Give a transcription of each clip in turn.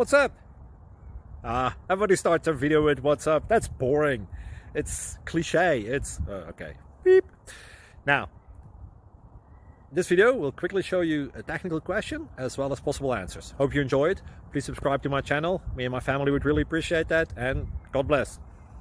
what's up? Everybody starts their video with what's up. That's boring. It's cliche. It's okay. Beep. Now, this video will quickly show you a technical question as well as possible answers. Hope you enjoyed. Please subscribe to my channel. Me and my family would really appreciate that, and God bless.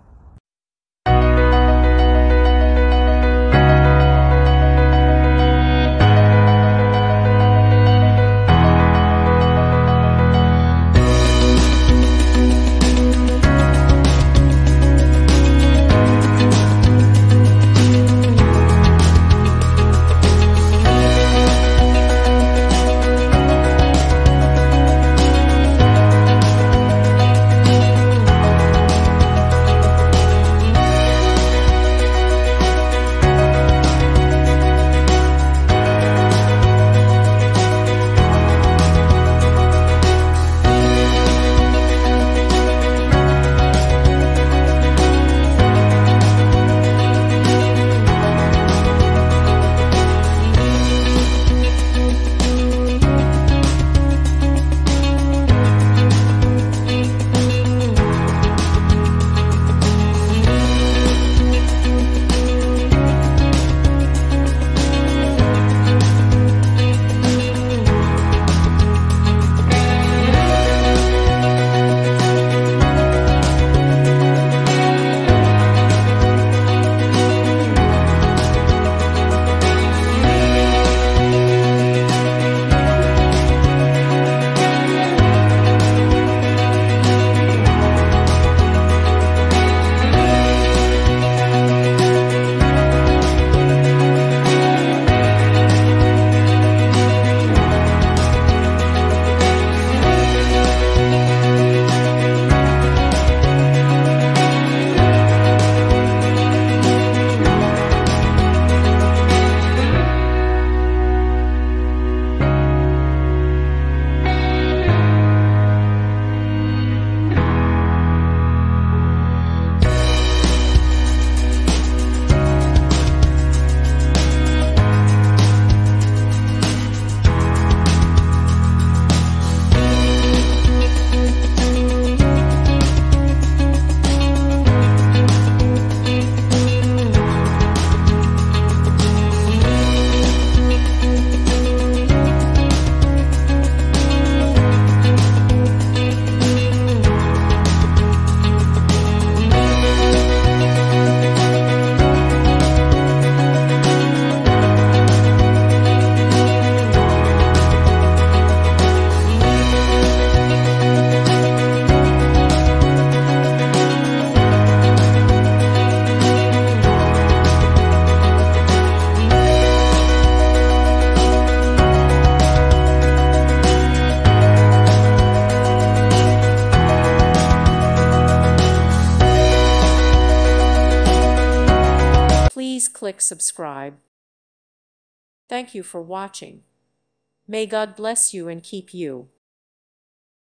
Please click subscribe. Thank you for watching. May God bless you and keep you.